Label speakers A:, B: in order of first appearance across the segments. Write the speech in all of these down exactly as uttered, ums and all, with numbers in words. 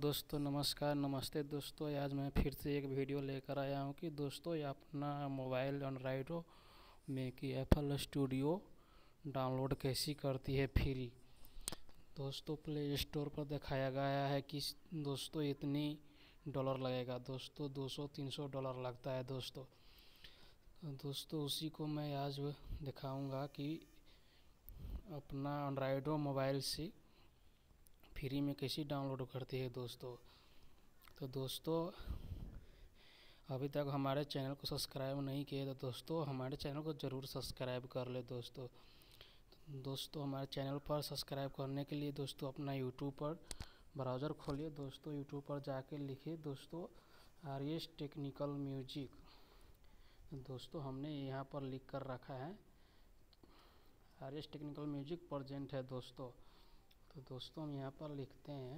A: दोस्तों नमस्कार नमस्ते दोस्तों, आज मैं फिर से एक वीडियो लेकर आया हूँ कि दोस्तों ये अपना मोबाइल एंड्रॉयड में कि एफएल स्टूडियो डाउनलोड कैसी करती है फ्री। दोस्तों प्ले स्टोर पर दिखाया गया है कि दोस्तों इतनी डॉलर लगेगा। दोस्तों दो सौ तीन सौ डॉलर लगता है दोस्तों। दोस्तों उसी को मैं आज दिखाऊंगा कि अपना एंड्रॉयड मोबाइल से फ्री में कैसे डाउनलोड करती है दोस्तों। तो दोस्तों अभी तक हमारे चैनल को सब्सक्राइब नहीं किए तो दोस्तों हमारे चैनल को ज़रूर सब्सक्राइब कर ले दोस्तों। दोस्तों हमारे चैनल पर सब्सक्राइब करने के लिए दोस्तों अपना यूट्यूब पर ब्राउज़र खोलिए। दोस्तों यूट्यूब पर जाके लिखिए दोस्तों आर एस टेक्निकल म्यूजिक। दोस्तों हमने यहाँ पर लिख कर रखा है R S technical music present है दोस्तों। तो दोस्तों हम यहाँ पर लिखते हैं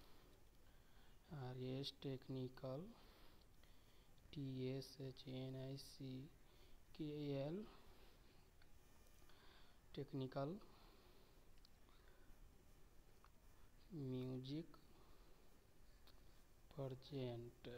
A: R S technical T S H N I C K L technical music present.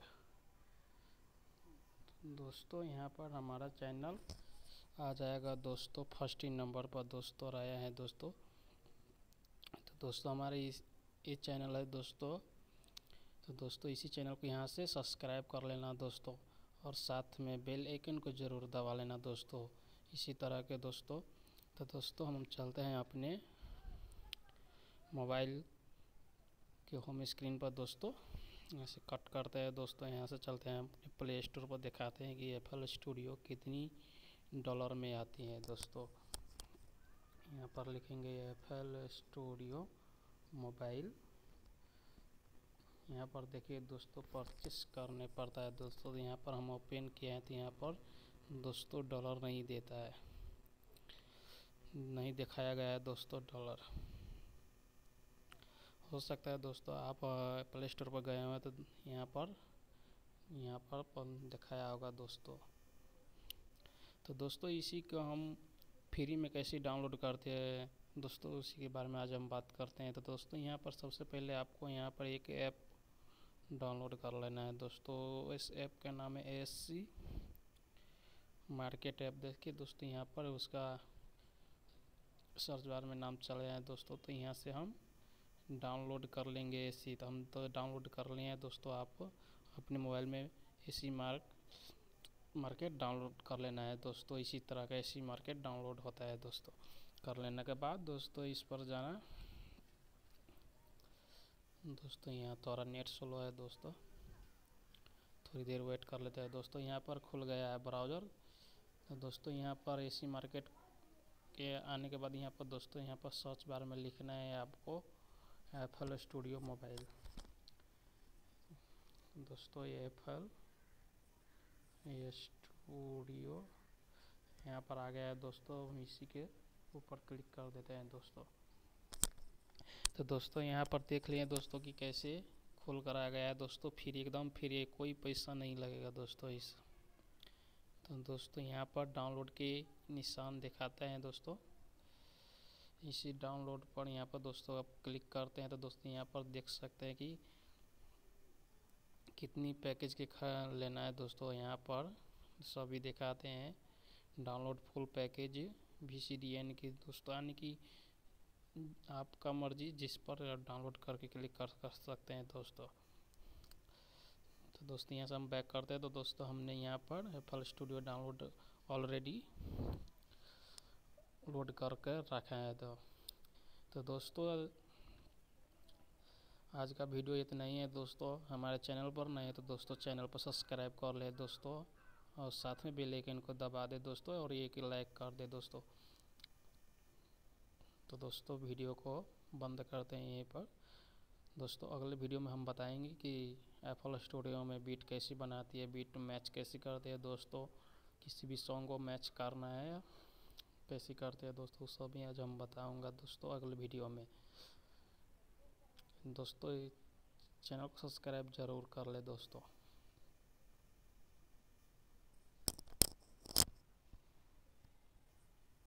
A: दोस्तों यहाँ पर हमारा चैनल आ जाएगा दोस्तों, फर्स्ट ही नंबर पर दोस्तों आया है दोस्तों। तो दोस्तों हमारे इस ये चैनल है दोस्तों। तो दोस्तों इसी चैनल को यहाँ से सब्सक्राइब कर लेना दोस्तों, और साथ में बेल आइकन को ज़रूर दबा लेना दोस्तों, इसी तरह के दोस्तों। तो दोस्तों हम चलते हैं अपने मोबाइल के होम स्क्रीन पर दोस्तों, यहाँ से कट करते हैं दोस्तों। यहाँ से चलते हैं अपने प्ले स्टोर पर, दिखाते हैं कि एफएल स्टूडियो कितनी डॉलर में आती है दोस्तों। यहाँ पर लिखेंगे एफएल स्टूडियो मोबाइल। यहाँ पर देखिए दोस्तों परचेस करने पड़ता है दोस्तों। यहाँ पर हम ओपन किए हैं तो यहाँ पर दोस्तों डॉलर नहीं देता है, नहीं दिखाया गया है दोस्तों डॉलर। हो सकता है दोस्तों आप प्ले स्टोर पर गए हुए तो यहाँ पर यहाँ पर दिखाया होगा दोस्तों। तो दोस्तों इसी को हम फ्री में कैसे डाउनलोड करते हैं दोस्तों, उसी के बारे में आज हम बात करते हैं। तो दोस्तों यहाँ पर सबसे पहले आपको यहाँ पर एक ऐप डाउनलोड कर लेना है दोस्तों। इस ऐप का नाम है A S C market app. देखिए दोस्तों यहाँ पर उसका सर्च बार में नाम चले आए दोस्तों। तो यहाँ से हम डाउनलोड कर लेंगे एसी। तो हम तो डाउनलोड कर लिए हैं दोस्तों। आप अपने मोबाइल में एसी मार्क मार्केट डाउनलोड कर लेना है दोस्तों। इसी तरह का एसी मार्केट डाउनलोड होता है दोस्तों। कर लेने के बाद दोस्तों इस पर जाना दोस्तों। यहाँ थोड़ा नेट स्लो है दोस्तों, थोड़ी देर वेट कर लेते हैं दोस्तों। यहाँ पर खुल गया है ब्राउज़र। तो दोस्तों यहाँ पर एसी मार्केट के आने के बाद यहाँ पर दोस्तों यहाँ पर सर्च बार में लिखना है आपको एफएल स्टूडियो मोबाइल। दोस्तों ये एफएल स्टूडियो यहाँ पर आ गया है दोस्तों। हम इसी के ऊपर क्लिक कर देते हैं दोस्तों। तो दोस्तों यहाँ पर देख लिए दोस्तों कि कैसे खुल कर आ गया है दोस्तों। फ्री, एकदम फ्री, कोई पैसा नहीं लगेगा दोस्तों इस। तो दोस्तों यहाँ पर डाउनलोड के निशान दिखाते हैं दोस्तों। इसी डाउनलोड पर यहाँ पर दोस्तों आप क्लिक करते हैं तो दोस्तों यहाँ पर देख सकते हैं कि कितनी पैकेज के लेना है दोस्तों। यहाँ पर सभी दिखाते हैं download full package V C D N की दोस्तों, यानी कि आपका मर्जी जिस पर डाउनलोड करके क्लिक कर कर सकते हैं दोस्तों। तो दोस्तों यहाँ से हम बैक करते हैं तो दोस्तों हमने यहाँ पर FL studio download already load करके रखा है। तो तो दोस्तों आज का वीडियो इतना ही है दोस्तों। हमारे चैनल पर नए तो दोस्तों चैनल पर सब्सक्राइब कर ले दोस्तों, और साथ में बेल आइकन को दबा दे दोस्तों, और एक लाइक कर दे दोस्तों। तो दोस्तों वीडियो को बंद करते हैं यहीं पर दोस्तों। अगले वीडियो में हम बताएंगे कि एफएल स्टूडियो में बीट कैसी बनाती है, बीट मैच कैसे करते हैं दोस्तों, किसी भी सॉन्ग को मैच करना है कैसे करते हैं दोस्तों, सब ही आज हम बताऊंगा दोस्तों अगले वीडियो में दोस्तों। चैनल को सब्सक्राइब ज़रूर कर ले दोस्तों।